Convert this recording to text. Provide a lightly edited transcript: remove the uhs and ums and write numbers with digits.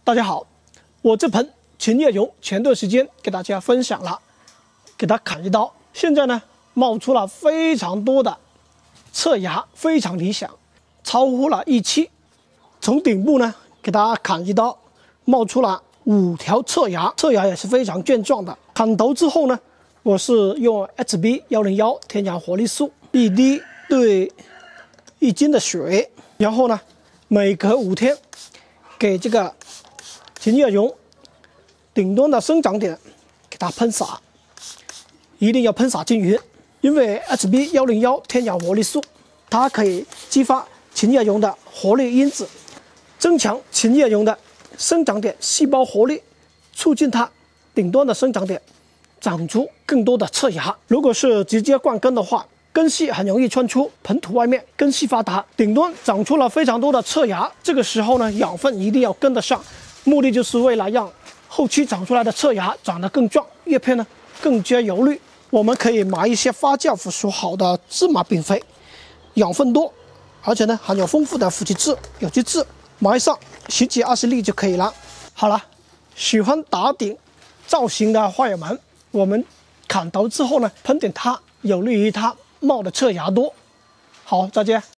大家好，我这盆琴叶榕前段时间给大家分享了，给它砍一刀，现在呢冒出了非常多的侧芽，非常理想，超乎了预期。从顶部呢给它砍一刀，冒出了5条侧芽，侧芽也是非常健壮的。砍头之后呢，我是用 HB101天然活力素1滴兑1斤的水，然后呢每隔5天给这个琴叶榕顶端的生长点给它喷洒，一定要喷洒均匀，因为 HB101天然活力素它可以激发琴叶榕的活力因子，增强琴叶榕的生长点细胞活力，促进它顶端的生长点长出更多的侧芽。如果是直接灌根的话，根系很容易穿出盆土外面，根系发达，顶端长出了非常多的侧芽。这个时候呢，养分一定要跟得上，目的就是为了让后期长出来的侧芽长得更壮，叶片呢更加油绿。我们可以买一些发酵腐熟好的芝麻饼肥，养分多，而且呢含有丰富的腐基质、有机质，埋上10几20粒就可以了。好了，喜欢打顶造型的花友们，我们砍头之后呢，喷点它，有利于它冒的侧芽多。好，再见。